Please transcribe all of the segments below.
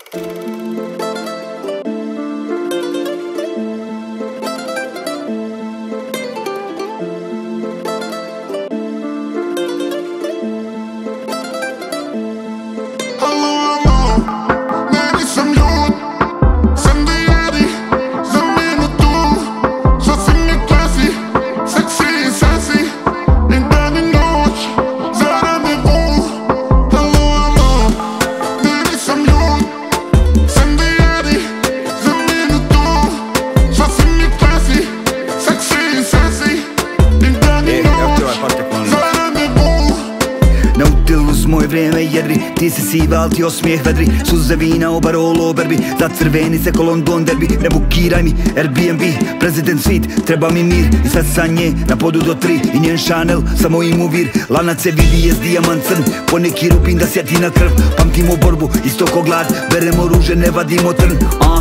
Moje vrijeme jedri, ti si siva, al ti osmijeh vedri. Suze vina, obarolo, oberbi, zacrveni se ko London derbi. Ne bukiraj mi Airbnb, President Suite, treba mi mir. I sve sa nje, na podu do 3. I njen Chanel, sa mojim uvir. Lanac se vidi, jest dijamant crn. Poneki rupin da sjeti na krv. Pamtimo borbu, isto ko glad. Beremo ruže, ne vadimo trn.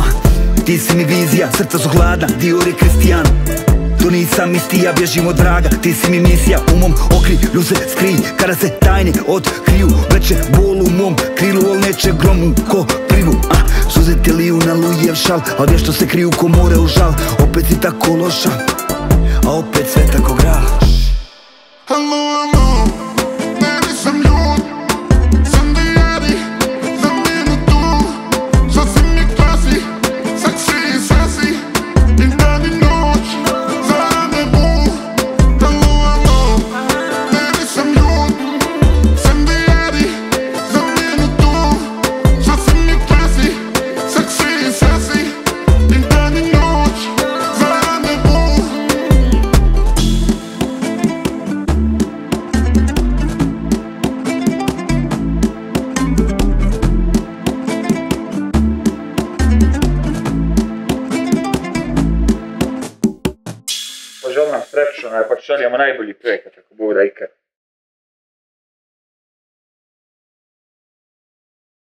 Ti si mi vizija, srca su hladna, Dior i Kristijan. To nisam isti, ja bježim od vraga. Ti si mi misija, u mom okrilju se skrij. Kada se tajne otkriju, veće bol u mom krilu, ol neće gromu ko privu. Suze te liju na Lujijev šal, al vješto se kriju ko more u žal. Opet si tako loša, a opet sve tako gra. Poželim vam sreću, pa šaljamo najbolji projekat ako Bog da ikad.